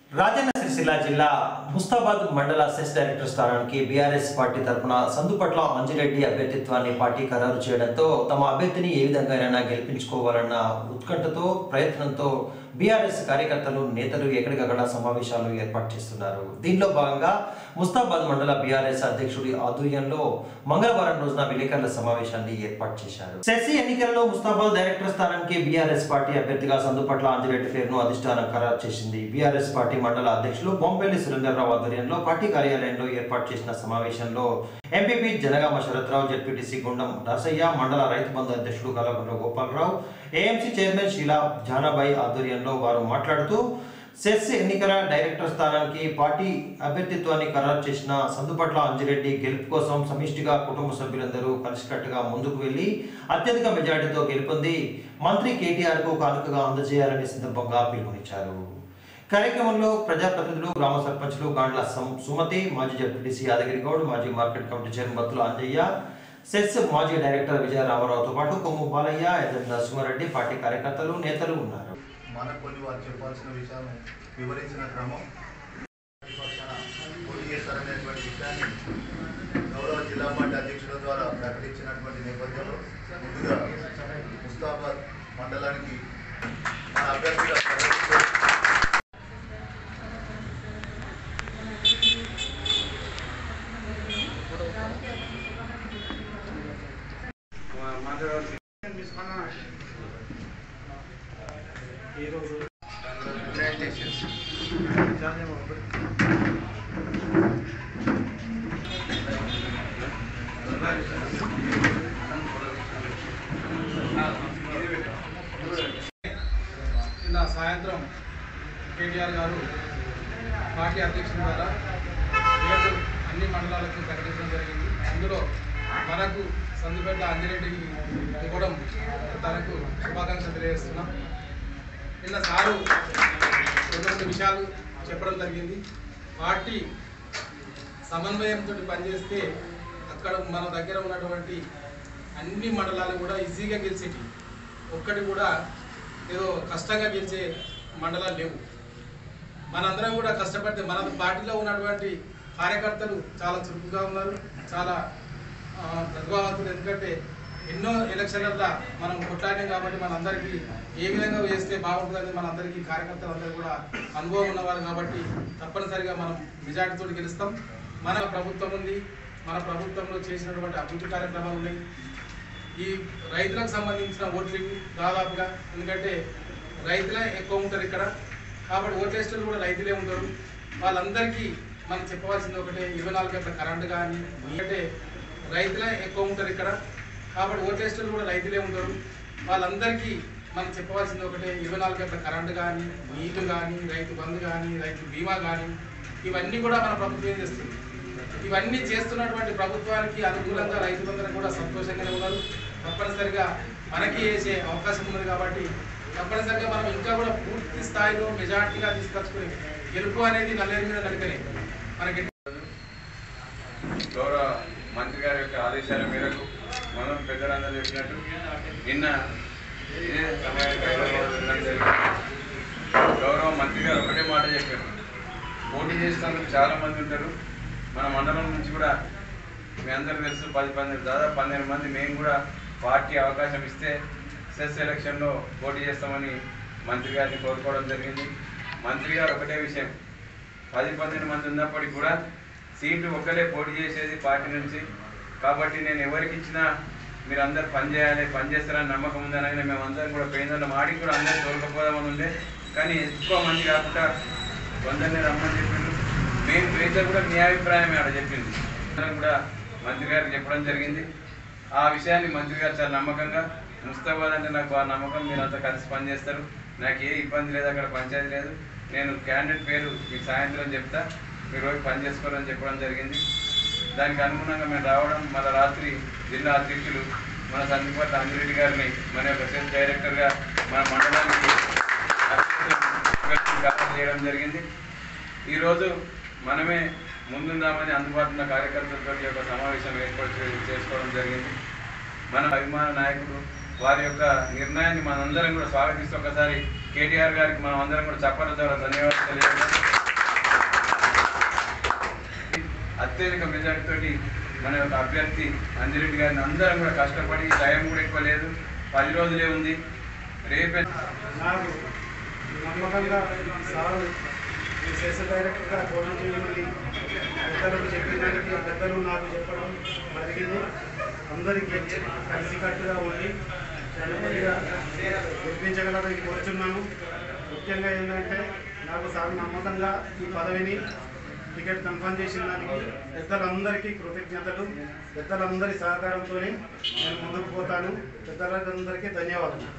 రాజన్న సిరిసిల్ల జిల్లా ముస్తాబాద్ మండల CESS director స్థానానికి బీఆర్ఎస్ పార్టీ తరఫున సందుపట్ల అంజిరెడ్డి అభ్యర్థిత్వాన్ని పార్టీ ఖరారు చేయడంతో తమ అభ్యర్థిని ఏ విధంగానైనా గెలిపించుకోవాలన్న ఉత్కంఠతో ప్రయత్నంతో బీఆర్ఎస్ కార్యకర్తలు నేతలు ఎక్కడికక్కడ సమావేశాలు ఏర్పాటు చేస్తున్నారు. దీనిలో భాగంగా ముస్తాబాద్ మండల బీఆర్ఎస్ అధ్యక్షుడి ఆధ్వర్యంలో మంగళవారం రోజున విలేకరుల సమావేశాన్ని ఏర్పాటు చేశారు. సెస్ ఎన్నికలలో ముస్తాబాద్ డైరెక్టర్ స్థానానికి బీఆర్ఎస్ పార్టీ అభ్యర్థిగా సందుపట్ల అంజిరెడ్డి పేరును అధిష్టానం ఖరారు చేసింది. బీఆర్ఎస్ పార్టీ మండల అధ్యక్షులు బొంపెల్లి సురేందర్రావు ఆధ్వర్యంలో పార్టీ కార్యాలయంలో ఏర్పాటు చేసిన సమావేశంలో ఎంపీపీ జనగామ శరత్రావు, జెడ్పీటీసీ గుండం నరసయ్య, మండల రైతు బంధు అధ్యక్షుడు కలగుండ్ల గోపాలరావు, ఏఎంసీ చైర్మన్ షీలా జానాబాయి ఆధ్వర్యంలో వారు మాట్లాడుతూ సెస్ ఎన్నికల డైరెక్టర్ స్థానానికి పార్టీ అభ్యర్థిత్వాన్ని ఖరారు చేసిన సందుపట్ల అంజిరెడ్డి గెలుపు కోసం సమిష్టిగా కుటుంబ సభ్యులందరూ కలిసికట్టుగా ముందుకు వెళ్లి అత్యధిక మెజార్టీతో గెలుపొంది మంత్రి కేటీఆర్ కు కానుకగా అందజేయాలనే సందర్భంగా పిలుపునిచ్చారు. కార్యక్రమంలో ప్రజాప్రతినిధులు, గ్రామ సర్పంచులు గాండ్ల సుమతి, మాజీ జెడ్పీటీసీ యాదగిరి గౌడ్, మాజీ market committee chairman Battula Anjaiah, CESS మాజీ డైరెక్టర్ విజయ రామారావుతో పాటు కొమ్ము బాలయ్య, ఎదర్ నరసింహారెడ్డి, పార్టీ కార్యకర్తలు, నేతలు ఉన్నారు. కొన్ని వారు చెప్పాల్సిన విషయాలను వివరించిన క్రమం పోటీ చేస్తారనేటువంటి విషయాన్ని గౌరవ జిల్లా పార్టీ అధ్యక్షుల ద్వారా ప్రకటించినటువంటి నేపథ్యంలో ముందుగా ముస్తాబాద్ మండలానికి మన అభ్యర్థిగా నిన్న సాయంత్రం కేటీఆర్ గారు పార్టీ అధ్యక్షుల ద్వారా రేపు అన్ని మండలాలకు ప్రకటించడం జరిగింది. అందులో మనకు సందుపేట అంజిరెడ్డికి ఇవ్వడం తనకు శుభాకాంక్షలు తెలియజేస్తున్నాం. నిన్న సారు రెండు విషయాలు చెప్పడం జరిగింది. పార్టీ సమన్వయంతో పనిచేస్తే అక్కడ మన దగ్గర ఉన్నటువంటి అన్ని మండలాలు కూడా ఈజీగా గెలిచేటి, ఒక్కటి కూడా ఏదో కష్టంగా గెలిచే మండలాలు లేవు. మనందరం కూడా కష్టపడితే మన పార్టీలో ఉన్నటువంటి కార్యకర్తలు చాలా చురుకుగా ఉన్నారు, చాలా ప్రతిభావంతులు. ఎందుకంటే ఎన్నో ఎలక్షన్లలో మనం కొట్లాడినాం కాబట్టి మనందరికీ ఏ విధంగా వేస్తే బాగుంటుందని మనందరికీ కార్యకర్తలందరూ కూడా అనుభవం ఉన్నవారు కాబట్టి తప్పనిసరిగా మనం మెజార్టీతో గెలుస్తాం. మన ప్రభుత్వం ఉంది, మన ప్రభుత్వంలో చేసినటువంటి అభివృద్ధి కార్యక్రమాలు ఉన్నాయి. ఈ రైతులకు సంబంధించిన ఓట్లు దాదాపుగా, ఎందుకంటే రైతులే ఎక్కువ ఉంటారు ఇక్కడ కాబట్టి ఓట్లేస్టులు కూడా రైతులే ఉంటారు. వాళ్ళందరికీ మనం చెప్పవలసింది ఒకటే, 24 గంటల కరెంటు కానీ, ఎందుకంటే రైతులే ఎక్కువ ఉంటారు ఇక్కడ కాబట్టి ఓట్లేస్టులు కూడా రైతులే ఉంటారు. వాళ్ళందరికీ మనం చెప్పవలసింది ఒకటే, 24 గంటల కరెంటు కానీ, నీళ్లు కానీ, రైతు బంధు కానీ, రైతు బీమా కానీ, ఇవన్నీ కూడా మన ప్రభుత్వం చేస్తుంది. ఇవన్నీ చేస్తున్నటువంటి ప్రభుత్వానికి అనుకూలంగా రైతులందరూ కూడా సంతోషంగానే ఉన్నారు. తప్పనిసరిగా మనకి వేసే అవకాశం ఉన్నది కాబట్టి తప్పనిసరిగా మనం ఇంకా కూడా పూర్తి స్థాయిలో మెజార్టీగా తీసుకొచ్చుకుని గెలుపు అనేది నల్లేరు మీద నడికనే మనకి. గౌరవ మంత్రి గారి యొక్క ఆదేశాల మేరకు మనం పెద్దలందరూ చెప్పినట్టు నిన్న ఇదే సమయానికి గౌరవ మంత్రి గారు ఒకటే మాట చెప్పారు, పోటీ చేస్తున్నందుకు చాలామంది ఉంటారు. మన మండలం నుంచి కూడా మీ అందరూ తెలుసు, 10 దాదాపు 12 మంది మేము కూడా పార్టీ అవకాశం ఇస్తే సెస్ ఎలక్షన్లో పోటీ చేస్తామని మంత్రి గారిని కోరుకోవడం జరిగింది. మంత్రి గారు ఒకటే విషయం, 10-12 మంది ఉన్నప్పటికీ కూడా సీటు ఒకరే పోటీ చేసేది పార్టీ నుంచి కాబట్టి నేను ఎవరికి ఇచ్చినా మీరు అందరూ పనిచేయాలి, పనిచేస్తారని నమ్మకం ఉందనగానే మేమందరం కూడా పేదల మాడికి కూడా అందరూ తోలుకపోదామని ఉండే, కానీ ఎక్కువ మంది కాకుండా కొందరిని రమ్మని చెప్పిండు. మెయిన్ రైతులు కూడా మీ అభిప్రాయమే అక్కడ చెప్పింది, అందరం కూడా మంత్రి గారికి చెప్పడం జరిగింది. ఆ విషయాన్ని మంత్రి గారు చాలా నమ్మకంగా, ముస్తాబాద్ అంటే నాకు బాగా నమ్మకం, మీరు అంతా కలిసి పనిచేస్తారు, నాకు ఏ ఇబ్బంది లేదు, అక్కడ పంచాయతీ లేదు, నేను క్యాండిడేట్ పేరు మీకు సాయంత్రం చెప్తా, మీరు రోజు పని చేసుకోవాలని చెప్పడం జరిగింది. దానికి అనుగుణంగా మేము రావడం, మళ్ళీ రాత్రి జిల్లా అధ్యక్షులు మన సందుపట్ల అంజిరెడ్డి గారిని మన యొక్క సెస్ డైరెక్టర్గా మన మండలానికి చేయడం జరిగింది. ఈరోజు మనమే ముందుందామని అందుబాటులో కార్యకర్తలతో యొక్క సమావేశం ఏర్పాటు చేసుకోవడం జరిగింది. మన అభిమాన నాయకుడు వారి యొక్క నిర్ణయాన్ని మనందరం కూడా స్వాగతిస్తూ ఒకసారి కేటీఆర్ గారికి మనం అందరం కూడా చప్పట్ల ద్వారా ధన్యవాదాలు తెలియజేస్తాం. అత్యధిక మెజార్టీతోటి మన యొక్క అభ్యర్థి అంజిరెడ్డి గారిని అందరం కూడా కష్టపడి టైం కూడా ఎక్కువ లేదు, 10 రోజులే ఉంది. రేపే నాకు నమ్మకంగా సార్ సెస్ డైరెక్టర్గా పోటీ చేయమని పెద్దలకు చెప్పిన దానికి పెద్దలు నాకు చెప్పడం జరిగింది. అందరికీ కలిసికట్టుగా ఉండి నెమ్మదిగా గెలిపించగలరని కోరుచున్నాను. ముఖ్యంగా ఏంటంటే నాకు సార్ నమ్మకంగా ఈ పదవిని టికెట్ కన్ఫర్మ్ చేసిన దానికి పెద్దలందరికీ కృతజ్ఞతలు. పెద్దలందరి సహకారంతో నేను ముందుకు పోతాను. పెద్దలందరికీ ధన్యవాదాలు.